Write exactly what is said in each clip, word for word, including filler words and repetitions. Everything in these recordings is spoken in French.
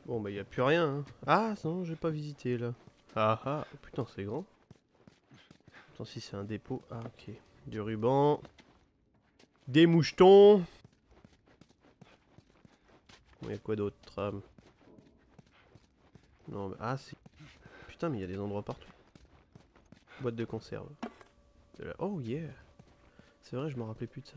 Bon bah y a plus rien hein. Ah non j'ai pas visité là. Ah ah putain c'est grand. Attends si c'est un dépôt. Ah ok. Du ruban. Des mouchetons. Bon, y a quoi d'autre ah. Non mais ah c'est. Putain mais il y a des endroits partout. Boîte de conserve. Là. Oh yeah. C'est vrai je me rappelais plus de ça.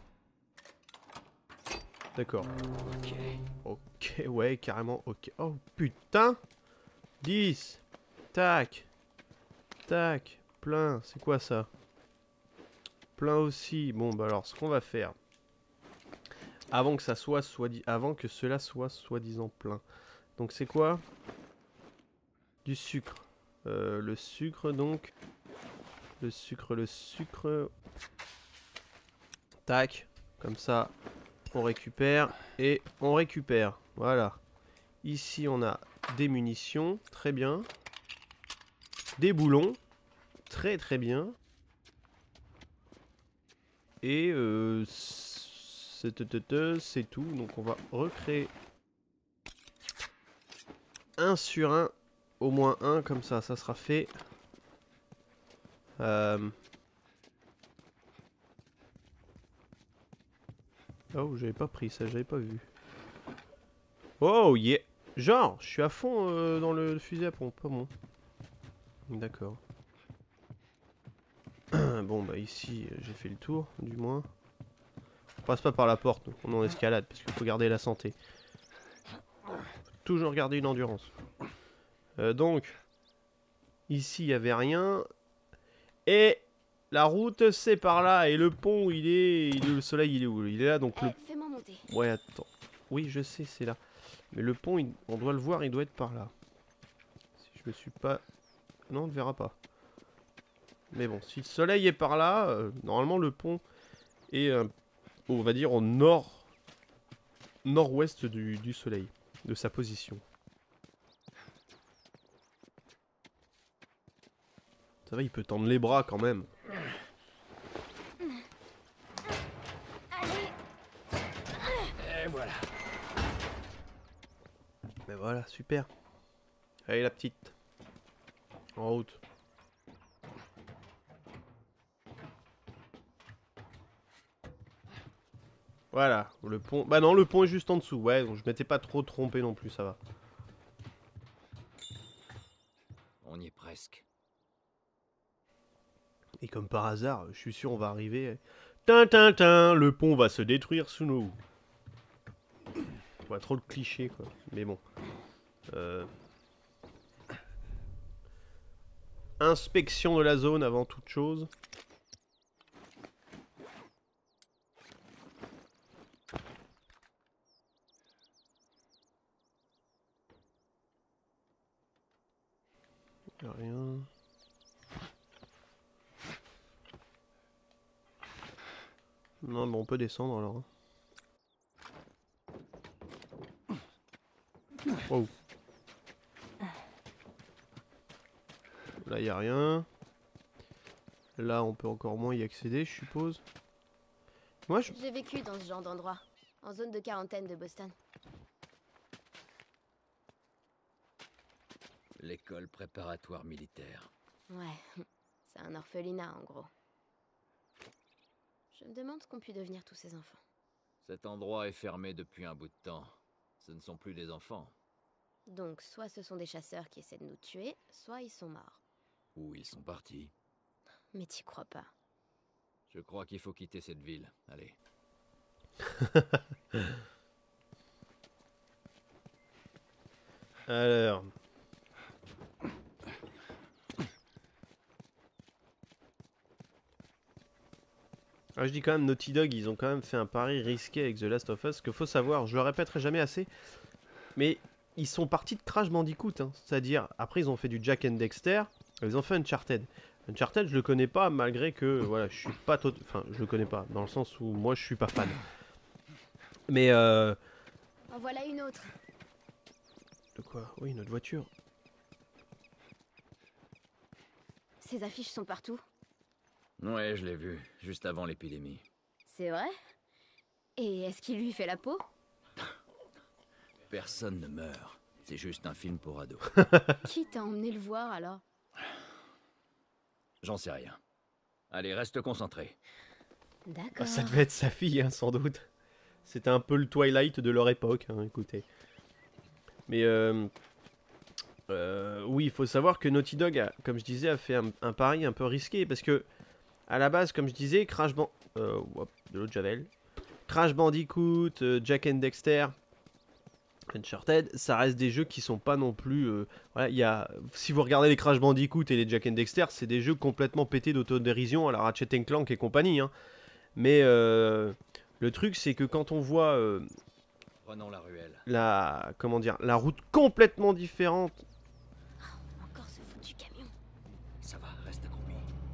D'accord. Ok. Ok ouais carrément ok. Oh putain. dix. Tac. Tac. Plein. C'est quoi ça? Plein aussi. Bon bah alors ce qu'on va faire. Avant que ça soit soit avant que cela soit soi-disant plein. Donc c'est quoi? Du sucre. Euh, le sucre donc. Le sucre, le sucre. Tac. Comme ça. On récupère. Et on récupère. Voilà. Ici on a des munitions. Très bien. Des boulons. Très très bien. Et euh, c'est tout. Donc on va recréer un sur un. Au moins un comme ça. Ça sera fait. Euh... Oh j'avais pas pris ça. J'avais pas vu. Oh yeah. Genre je suis à fond euh, dans le fusil à pompe. Pas bon. D'accord. Bon bah ici j'ai fait le tour du moins. On passe pas par la porte, donc on est en escalade parce qu'il faut garder la santé. Faut toujours garder une endurance. Euh, donc ici il y avait rien et la route c'est par là et le pont il est, il est... le soleil il est où? Il est là donc hey, le. Fais-moi monter. Ouais attends. Oui je sais c'est là. Mais le pont il... on doit le voir il doit être par là. Si je me suis pas. Non on ne verra pas. Mais bon si le soleil est par là, euh, normalement le pont est euh, on va dire au nord. Nord-ouest du, du soleil, de sa position. Ça va, il peut tendre les bras quand même. Allez. Et voilà. Mais voilà, super. Allez la petite. En route. Voilà, le pont... Bah non, le pont est juste en dessous. Ouais, donc je m'étais pas trop trompé non plus, ça va. On y est presque. Et comme par hasard, je suis sûr on va arriver... Tintintin, le pont va se détruire sous nous. Ouais, trop le cliché quoi. Mais bon. Euh... Inspection de la zone avant toute chose. Y'a rien. Non, mais on peut descendre alors. Wow. Là, y a rien. Là, on peut encore moins y accéder, je suppose. Moi, je... J'ai vécu dans ce genre d'endroit, en zone de quarantaine de Boston. L'école préparatoire militaire. Ouais, c'est un orphelinat en gros. Je me demande ce qu'ont pu devenir tous ces enfants. Cet endroit est fermé depuis un bout de temps. Ce ne sont plus des enfants. Donc, soit ce sont des chasseurs qui essaient de nous tuer, soit ils sont morts. Ou ils sont partis. Mais t'y crois pas. Je crois qu'il faut quitter cette ville. Allez. Alors... Alors je dis quand même, Naughty Dog, ils ont quand même fait un pari risqué avec The Last of Us. Ce qu'il faut savoir, je le répéterai jamais assez, mais ils sont partis de Crash Bandicoot. Hein. C'est-à-dire, après ils ont fait du Jack and Dexter, ils ont fait Uncharted. Uncharted, je le connais pas, malgré que, voilà, je suis pas tot... Enfin, je le connais pas, dans le sens où moi je suis pas fan. Mais euh... En voilà une autre. De quoi? Oui, notre voiture. Ces affiches sont partout. Ouais, je l'ai vu, juste avant l'épidémie. C'est vrai? Et est-ce qu'il lui fait la peau? Personne ne meurt. C'est juste un film pour ados. Qui t'a emmené le voir alors? J'en sais rien. Allez, reste concentré. D'accord. Ah, ça devait être sa fille, hein, sans doute. C'était un peu le Twilight de leur époque, hein, écoutez. Mais euh, euh, oui, il faut savoir que Naughty Dog, a, comme je disais, a fait un, un pari un peu risqué. Parce que, à la base, comme je disais, Crash Band... Euh, hop, de l'eau de Javel. Crash Bandicoot, euh, Jack and Dexter, Uncharted, ça reste des jeux qui sont pas non plus... Euh, voilà, y a, si vous regardez les Crash Bandicoot et les Jack and Dexter, c'est des jeux complètement pétés d'autodérision à la Ratchet and Clank et compagnie. Hein. Mais euh, le truc, c'est que quand on voit euh, Prenons la ruelle. la, comment dire, la route complètement différente... Encore ce foutu camion. Ça va, reste accroupi.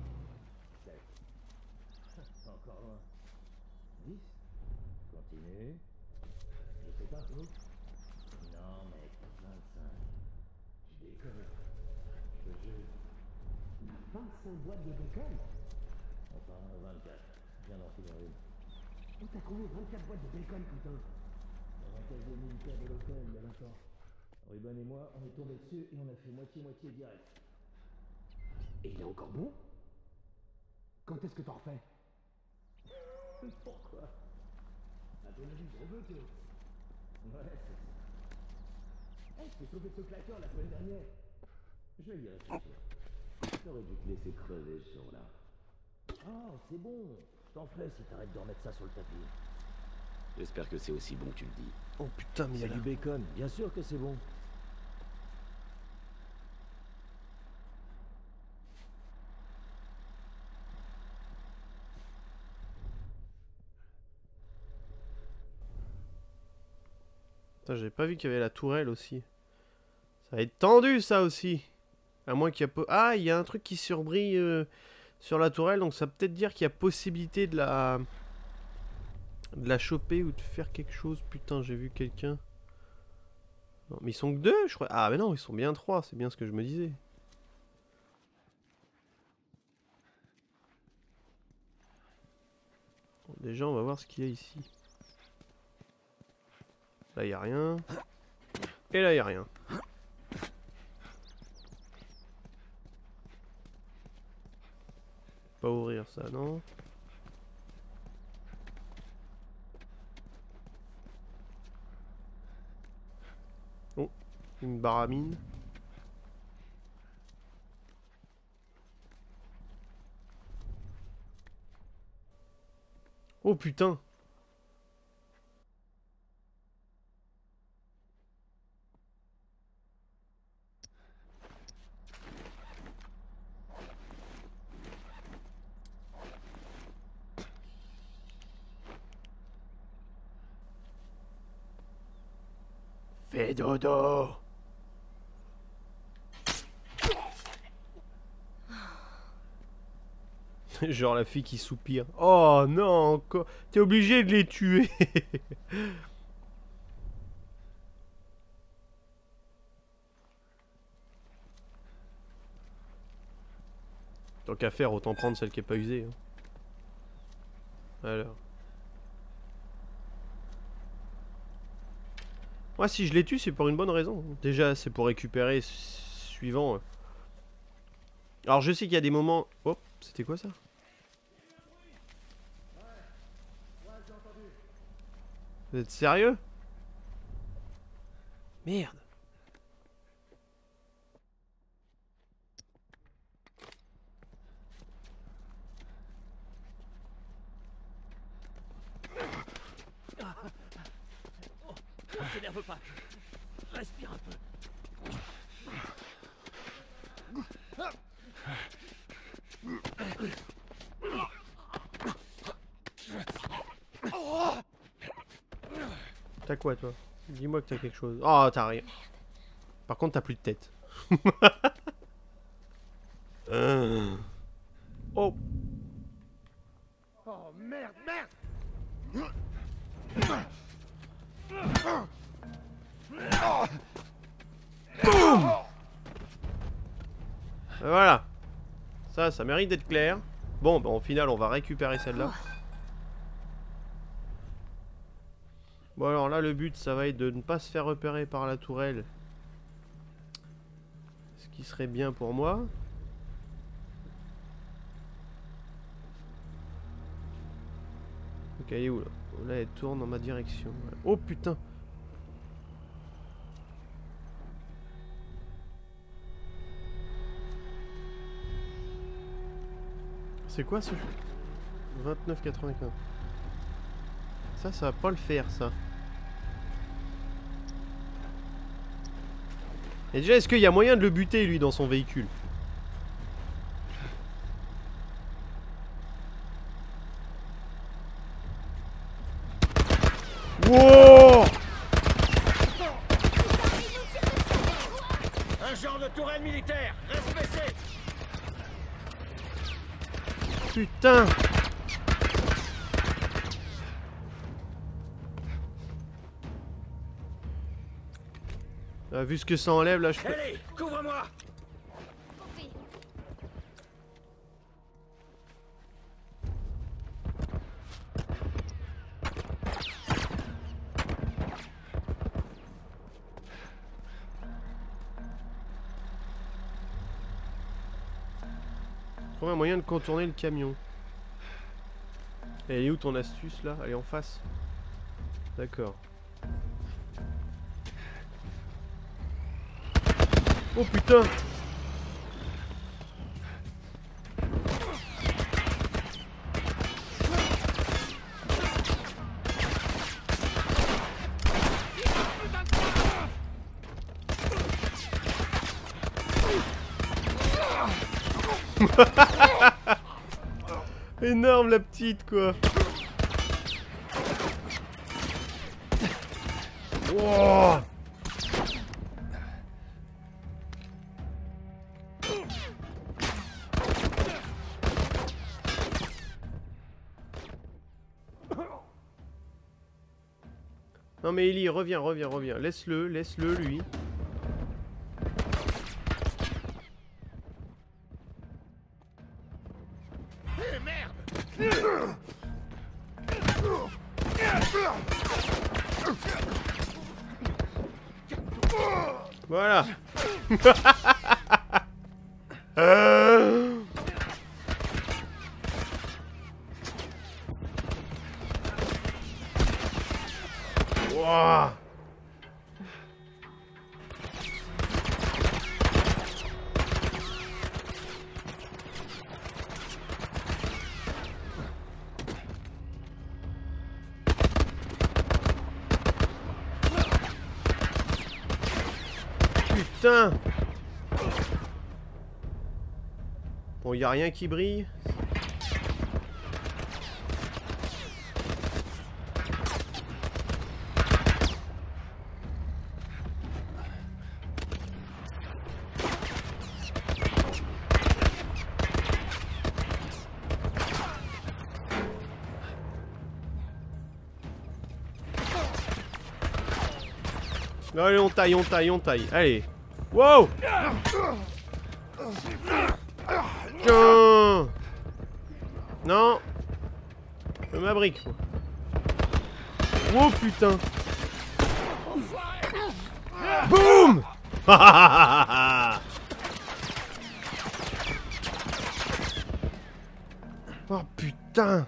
Encore loin. dix. Continue. Je sais pas, vous. Non, mec, vingt-cinq. Je déconne. Je te jure. vingt-cinq boîtes de bacon. Enfin, vingt-quatre. Viens d'en filer une. Où t'as trouvé vingt-quatre boîtes de bacon, putain? Dans un casier militaire de l'hôtel, il y a longtemps. Ruben et moi, on est tombés dessus et on a fait moitié-moitié direct. Et il est encore bon? Quand est-ce que t'en refais? Pourquoi? À ton avis, gros bœuf, toi. Ouais, c'est ça. Hey, je t'ai sauvé de ce claqueur la semaine dernière. Je vais y réfléchir. T'aurais dû te laisser crever ce jour-là. Oh, c'est bon. Je t'en ferai si t'arrêtes de remettre ça sur le tapis. J'espère que c'est aussi bon que tu le dis. Oh putain, mais il y a C'est la... du bacon, bien sûr que c'est bon. Putain, j'avais pas vu qu'il y avait la tourelle aussi. Ça va être tendu, ça aussi. À moins qu'il y a... Po... Ah, il y a un truc qui surbrille euh, sur la tourelle, donc ça peut peut-être dire qu'il y a possibilité de la... de la choper ou de faire quelque chose. Putain, j'ai vu quelqu'un. Non, mais ils sont que deux, je crois. Ah, mais non, ils sont bien trois, c'est bien ce que je me disais. Bon, déjà, on va voir ce qu'il y a ici. Là, il n'y a rien. Et là, il n'y a rien. Pas ouvrir ça, non. Oh, une baramine. Oh putain. Fais dodo. Genre la fille qui soupire. Oh non, encore. T'es obligé de les tuer. Tant qu'à faire, autant prendre celle qui est pas usée. Hein. Alors. Moi, si je les tue, c'est pour une bonne raison. Déjà, c'est pour récupérer suivant. Alors, je sais qu'il y a des moments... Oh, c'était quoi ça? Vous êtes sérieux? Merde. T'énerve pas. Respire un peu. T'as quoi, toi? Dis-moi que t'as quelque chose. Oh, t'as rien. Par contre, t'as plus de tête. euh... Oh. Oh merde, merde. Boum. Voilà. Ça, ça mérite d'être clair. Bon, bah, au final, on va récupérer celle-là. Bon, alors là, le but, ça va être de ne pas se faire repérer par la tourelle qui serait bien pour moi. Ok, elle est où là? Là, elle tourne dans ma direction. Oh putain! C'est quoi ce jeu? vingt-neuf quatre-vingt-quinze. Ça, ça va pas le faire, ça. Et déjà, est-ce qu'il y a moyen de le buter, lui, dans son véhicule? Wow! Un genre de tourelle militaire. Reste baissé. Putain! Ah, vu ce que ça enlève, là, je peux... Allez, couvre-moi. Compris. trouver un moyen de contourner le camion. Et elle est où ton astuce, là? Elle est en face. D'accord. Oh putain! Énorme la petite quoi. Wow. Non mais Ellie, reviens, reviens, reviens. Laisse-le, laisse-le lui. Voilà. euh... wow. Putain. Bon, y a rien qui brille. Allez, on taille, on taille, on taille. Allez. Wow. Tiens. Non. Je m'abrique. Oh putain. Boum. Oh putain.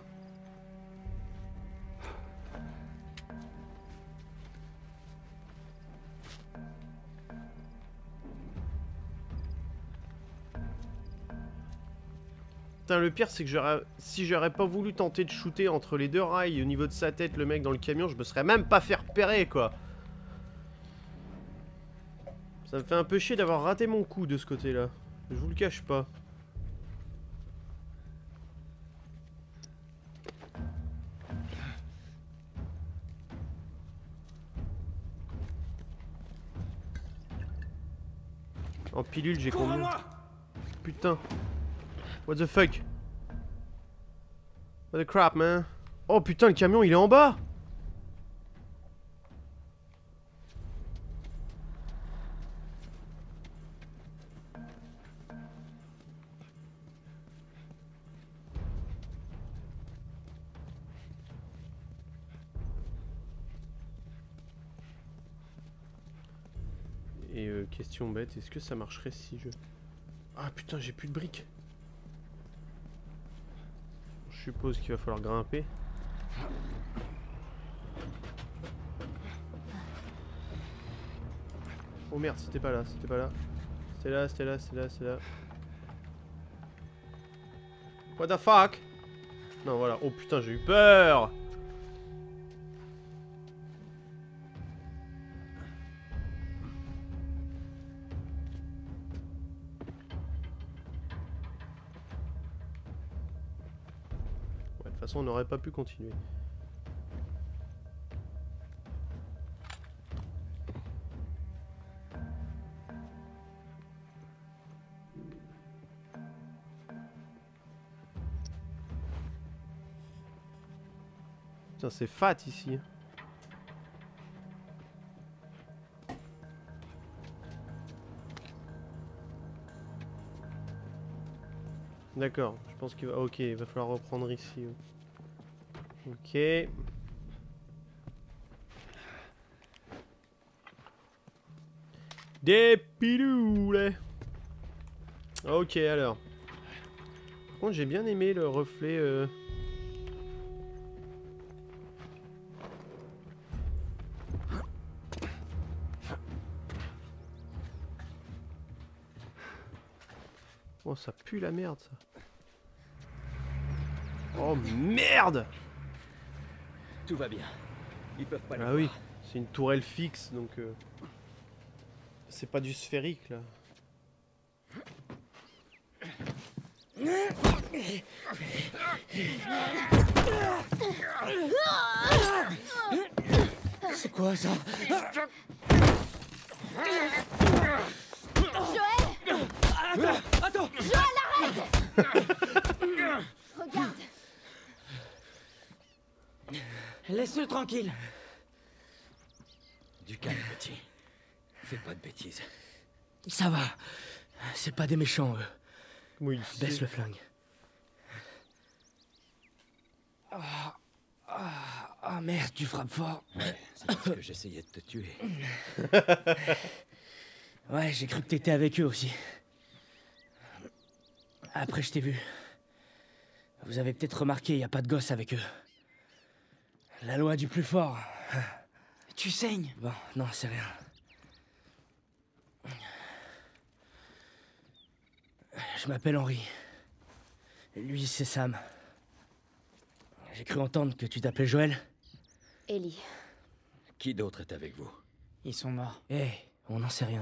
Putain, le pire c'est que j'aurais, si j'aurais pas voulu tenter de shooter entre les deux rails au niveau de sa tête, le mec dans le camion, je me serais même pas fait repérer quoi. Ça me fait un peu chier d'avoir raté mon coup de ce côté là. Je vous le cache pas. En pilule j'ai combien? Putain. What the fuck? What the crap, man? Oh putain, le camion il est en bas! Et euh, question bête, est-ce que ça marcherait si je... Ah putain, j'ai plus de briques. Je suppose qu'il va falloir grimper. Oh merde, c'était pas là, c'était pas là. C'était là, c'était là, c'était là, c'était là. What the fuck? Non, voilà. Oh putain, j'ai eu peur. Ouais, de toute façon, on n'aurait pas pu continuer. Putain, c'est fat ici. D'accord, je pense qu'il va... Ok, il va falloir reprendre ici. Ok. Des piloulets. Ok, alors. Par contre, j'ai bien aimé le reflet... Euh... Oh, ça pue la merde, ça. Oh, merde! Tout va bien. Ils peuvent pas le Ah voir. oui, c'est une tourelle fixe, donc... Euh... C'est pas du sphérique, là. C'est quoi ça? Joël! Attends, attends! Joël, arrête! Regarde. Laisse-le tranquille. Du calme, petit. Fais pas de bêtises. Ça va. C'est pas des méchants, eux. Oui, Baisse le flingue. Ah, ah, ah, merde, tu frappes fort. Ouais, c'est parce que j'essayais de te tuer. Ouais, j'ai cru que t'étais avec eux aussi. Après, je t'ai vu. Vous avez peut-être remarqué, il n'y a pas de gosse avec eux. La loi du plus fort. Tu saignes. Bon, non, c'est rien. Je m'appelle Henri. Lui, c'est Sam. J'ai cru entendre que tu t'appelais Joël. Ellie. Qui d'autre est avec vous? Ils sont morts. Eh, hey, on n'en sait rien.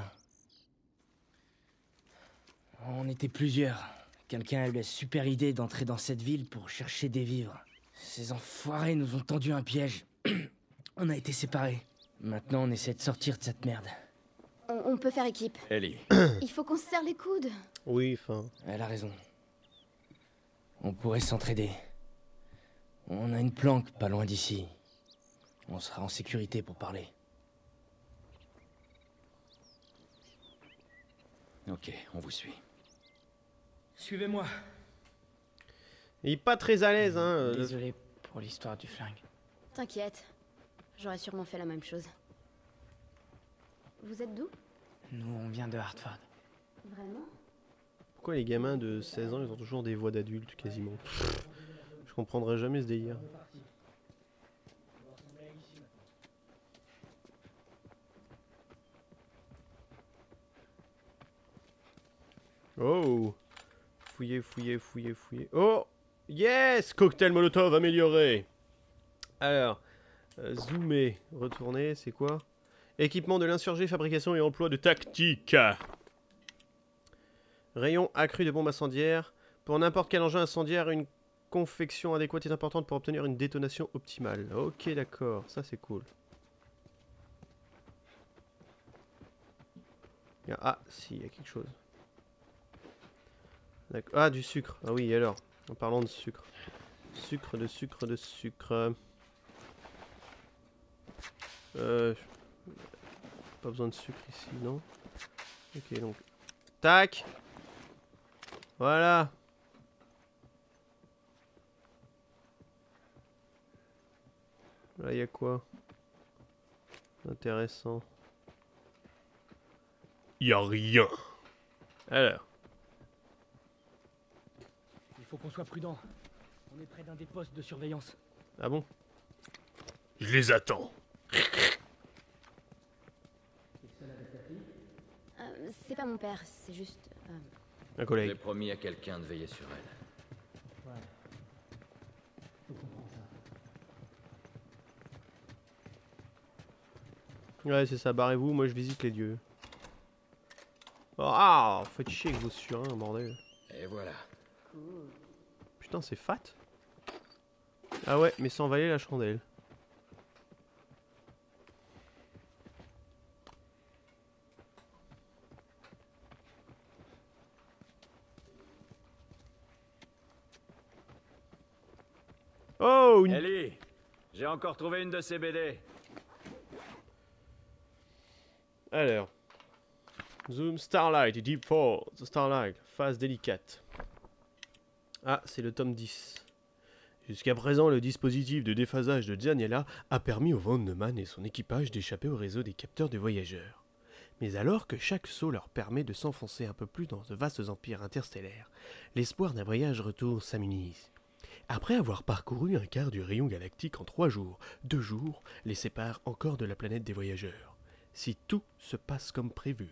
On était plusieurs. Quelqu'un a eu la super idée d'entrer dans cette ville pour chercher des vivres. Ces enfoirés nous ont tendu un piège. On a été séparés. Maintenant, on essaie de sortir de cette merde. On, on peut faire équipe. Ellie. Il faut qu'on se serre les coudes. Oui, enfin... Elle a raison. On pourrait s'entraider. On a une planque pas loin d'ici. On sera en sécurité pour parler. Ok, on vous suit. Suivez-moi. Il est pas très à l'aise, hein. euh, Désolé pour l'histoire du flingue. T'inquiète. J'aurais sûrement fait la même chose. Vous êtes d'où? Nous, on vient de Hartford. Vraiment? Pourquoi les gamins de seize ans, ils ont toujours des voix d'adultes, quasiment? Je comprendrai jamais ce délire. Oh! Fouillez, fouillez, fouillez, fouillez. Oh! Yes! Cocktail Molotov amélioré! Alors, euh, zoomer, retourner, c'est quoi? Équipement de l'insurgé, fabrication et emploi de tactique. Rayon accru de bombes incendiaires. Pour n'importe quel engin incendiaire, une confection adéquate est importante pour obtenir une détonation optimale. Ok, d'accord, ça c'est cool. Ah, si, il y a quelque chose. Ah, du sucre. Ah oui, alors, en parlant de sucre. Sucre, de sucre, de sucre. Euh... Pas besoin de sucre ici, non? Ok, donc... Tac! Voilà! Là, il y a quoi? Intéressant. y a rien. Alors. Il faut qu'on soit prudent. On est près d'un des postes de surveillance. Ah bon? Je les attends. Euh, c'est pas mon père, c'est juste... euh, Un J'ai collègue. promis à quelqu'un de veiller sur elle. Ouais. Je comprends ça. Ouais, c'est ça, barrez-vous, moi je visite les dieux. Oh, ah, faites chier avec vos surins, bordel. Et voilà. Putain, c'est fat. Ah ouais, mais sans valer la chandelle. Oh, une... Ellie, j'ai encore trouvé une de ces B D. Alors. Zoom, Starlight, Deep Fall, The Starlight, phase délicate. Ah, c'est le tome dix. Jusqu'à présent, le dispositif de déphasage de Daniela a permis au Vandeman et son équipage d'échapper au réseau des capteurs de voyageurs. Mais alors que chaque saut leur permet de s'enfoncer un peu plus dans de vastes empires interstellaires, l'espoir d'un voyage retour s'amenuise. Après avoir parcouru un quart du rayon galactique en trois jours, deux jours les séparent encore de la planète des voyageurs. Si tout se passe comme prévu.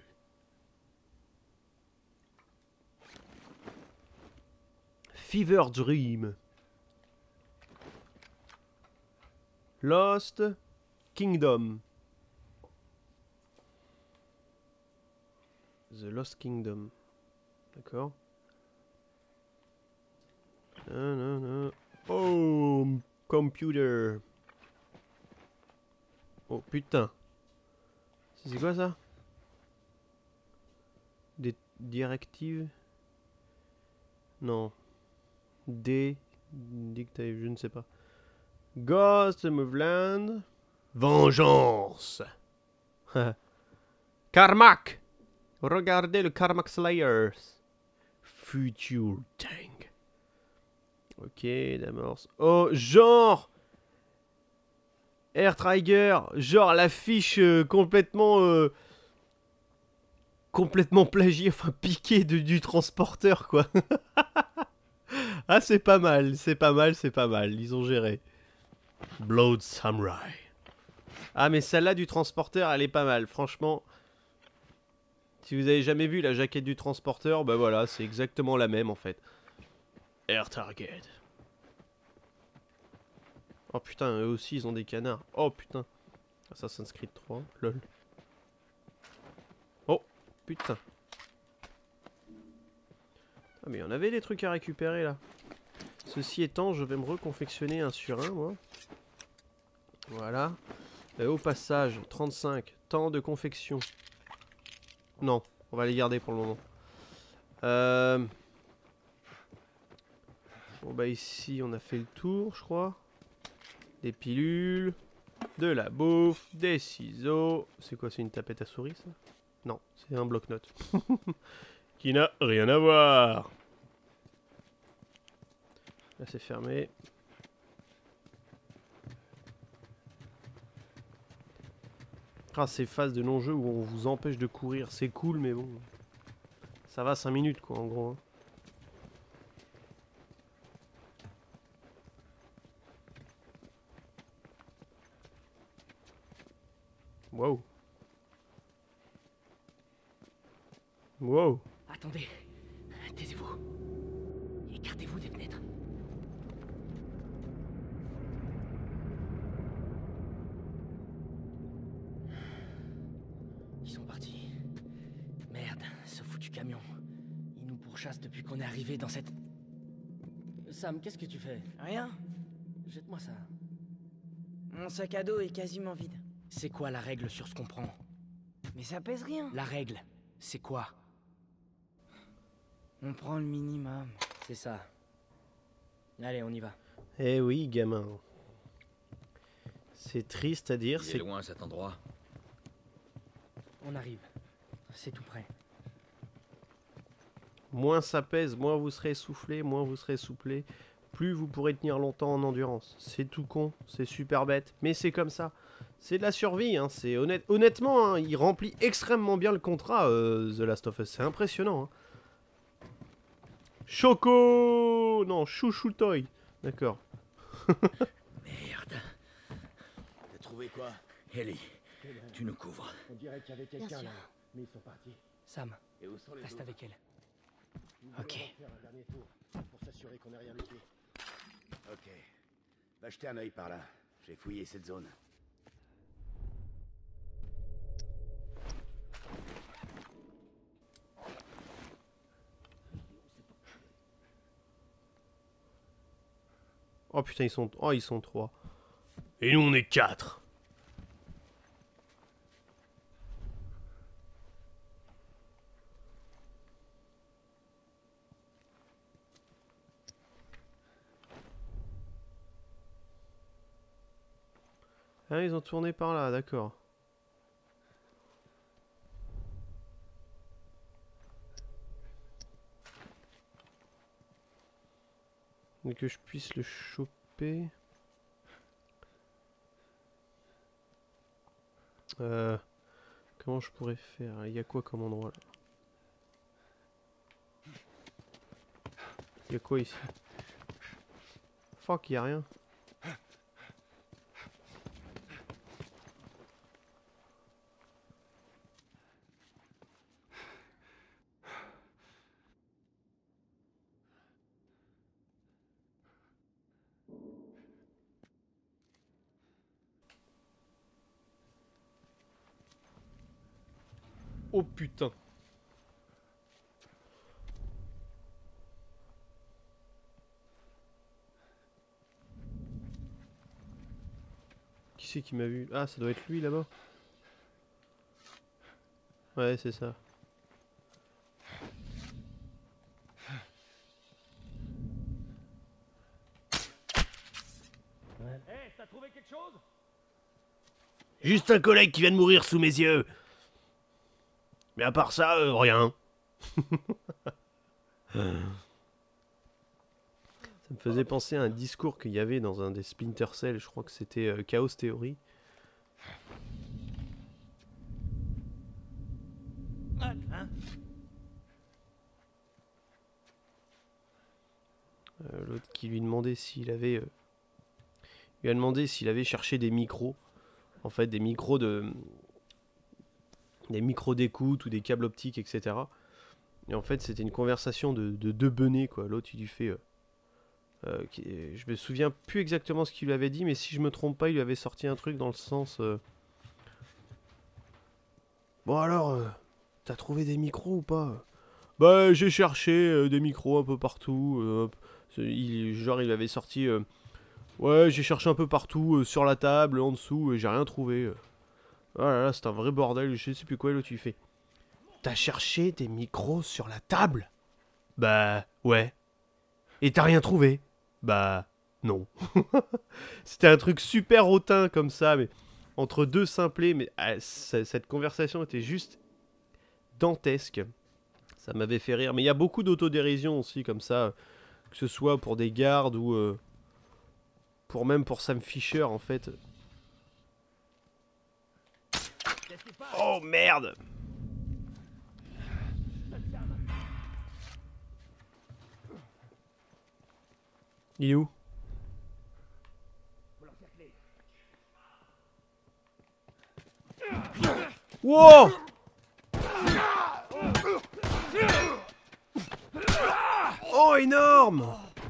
Fever Dream. Lost Kingdom. The Lost Kingdom. D'accord. Non, non, non. Oh, computer. Oh putain. C'est quoi ça? Des directives? Non. Des dictatives, je ne sais pas. Ghost Moveland. Vengeance. Carmack. Regardez le Carmack Slayers. Future Tank. Ok, d'amorce. Oh, genre Air Trigger. Genre l'affiche euh, complètement... Euh, complètement plagiée, enfin piquée de, du transporteur, quoi. Ah, c'est pas mal, c'est pas mal, c'est pas mal. Ils ont géré. Blood Samurai. Ah, mais celle-là du transporteur, elle est pas mal. Franchement, si vous avez jamais vu la jaquette du transporteur, bah voilà, c'est exactement la même en fait. Air Target. Oh putain, eux aussi ils ont des canards. Oh putain. Assassin's Creed trois, lol. Oh putain. Ah mais il y en avait des trucs à récupérer là. Ceci étant, je vais me reconfectionner un sur un moi. Voilà. Et au passage, trente-cinq. Temps de confection. Non, on va les garder pour le moment. Euh... Bon bah ici on a fait le tour je crois. Des pilules. De la bouffe. Des ciseaux. C'est quoi, c'est une tapette à souris ça? Non, c'est un bloc-notes. Qui n'a rien à voir. Là c'est fermé. Ah, ces phases de non-jeu où on vous empêche de courir, c'est cool mais bon. Ça va cinq minutes quoi en gros. Hein. Wow. Wow. Attendez. Taisez-vous. Écartez-vous des fenêtres. Ils sont partis. Merde, ce foutu camion. Ils nous pourchassent depuis qu'on est arrivé dans cette... Sam, qu'est-ce que tu fais? Rien. Jette-moi ça. Mon sac à dos est quasiment vide. C'est quoi la règle sur ce qu'on prend? Mais ça pèse rien. La règle, c'est quoi? On prend le minimum. C'est ça. Allez, on y va. Eh oui, gamin. C'est triste à dire, Il est c'est... loin cet endroit. On arrive. C'est tout près. Moins ça pèse, moins vous serez essoufflé, moins vous serez soufflé, plus vous pourrez tenir longtemps en endurance. C'est tout con, c'est super bête, mais c'est comme ça. C'est de la survie, hein. C'est honnête... honnêtement, hein, il remplit extrêmement bien le contrat, euh, The Last of Us. C'est impressionnant. Hein. Choco, non, chouchoutoy. D'accord. Merde. T'as trouvé quoi? Ellie, tu nous couvres. On dirait qu'il y avait quelqu'un quelqu'un là, là, mais ils sont partis. Sam, Et où sont les reste autres? avec elle. Nous Ok. devons faire un dernier tour pour s'assurer qu'on n'a rien loupé. Ok. Va jeter un œil par là. J'ai fouillé cette zone. Oh putain, ils sont... Oh, ils sont trois. Et nous, on est quatre. Ah, ils ont tourné par là, d'accord. Et que je puisse le choper. Euh, comment je pourrais faire? Il y a quoi comme endroit là? Il y a quoi ici? Fuck, il y a rien. Oh putain. Qui c'est qui m'a vu? Ah, ça doit être lui là-bas. Ouais, c'est ça. Hé, t'as trouvé quelque chose? Juste un collègue qui vient de mourir sous mes yeux. Mais à part ça, euh, rien. Ça me faisait penser à un discours qu'il y avait dans un des Splinter Cell, je crois que c'était euh, Chaos Theory. Euh, L'autre qui lui demandait s'il avait... Euh, il lui a demandé s'il avait cherché des micros. En fait, des micros de... des micros d'écoute ou des câbles optiques, et cetera. Et en fait, c'était une conversation de, de deux benets, quoi. L'autre, il lui fait... Euh, euh, qui, je me souviens plus exactement ce qu'il lui avait dit, mais si je me trompe pas, il lui avait sorti un truc dans le sens... Euh, bon alors, euh, t'as trouvé des micros ou pas? Bah, j'ai cherché euh, des micros un peu partout. Euh, il, genre, il avait sorti... Euh, ouais, j'ai cherché un peu partout, euh, sur la table, en dessous, et j'ai rien trouvé. Euh. Oh là là, c'est un vrai bordel, je sais plus quoi, l'autre, il fait... T'as cherché des micros sur la table? Bah, ouais. Et t'as rien trouvé? Bah, non. C'était un truc super hautain comme ça, mais... Entre deux simplets, mais ah, cette conversation était juste... dantesque. Ça m'avait fait rire. Mais il y a beaucoup d'autodérision aussi, comme ça. Que ce soit pour des gardes ou... Euh, pour même pour Sam Fisher, en fait. Oh, merde! Il est où? Wow! Oh, énorme!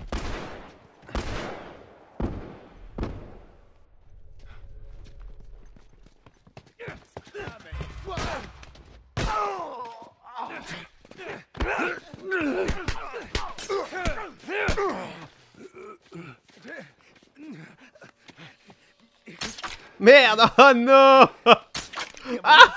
Merde! Oh non! Ah!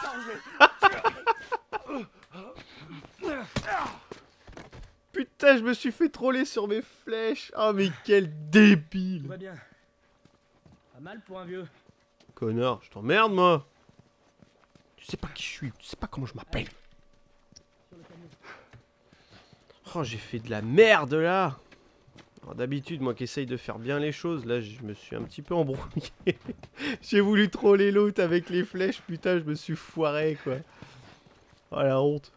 Putain, je me suis fait troller sur mes flèches. Oh, mais quel débile! Tout va bien. Pas mal pour un vieux. Connard, je t'emmerde, moi! Tu sais pas qui je suis, tu sais pas comment je m'appelle. Oh, j'ai fait de la merde là! D'habitude, moi qui essaye de faire bien les choses, là je me suis un petit peu embrouillé. J'ai voulu troller l'autre avec les flèches, putain, je me suis foiré quoi. Oh la honte.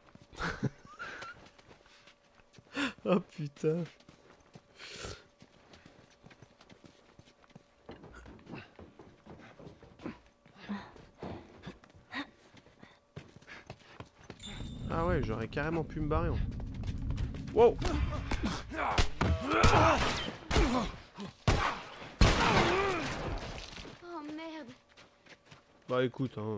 Oh putain. Ah ouais, j'aurais carrément pu me barrer. En... Wow. Oh merde. Bah écoute, hein.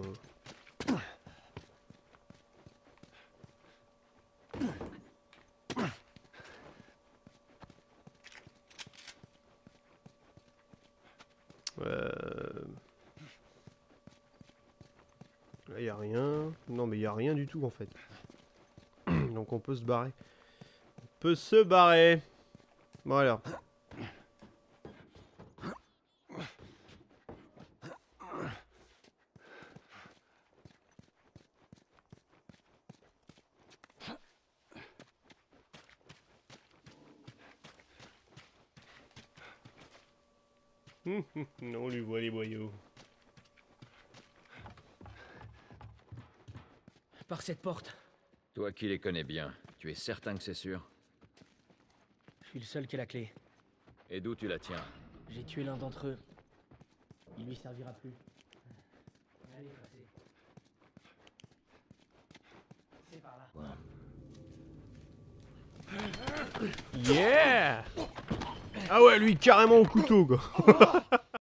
Euh... Là, y a rien. Non, mais y a rien du tout en fait. Donc on peut se barrer. On peut se barrer. Bon alors. Non, on lui voit les boyaux. Par cette porte. Toi qui les connais bien, tu es certain que c'est sûr? Je suis le seul qui a la clé. Et d'où tu la tiens? J'ai tué l'un d'entre eux. Il lui servira plus. Allez, passez. C'est par là. Yeah! Ah ouais, lui carrément au couteau quoi.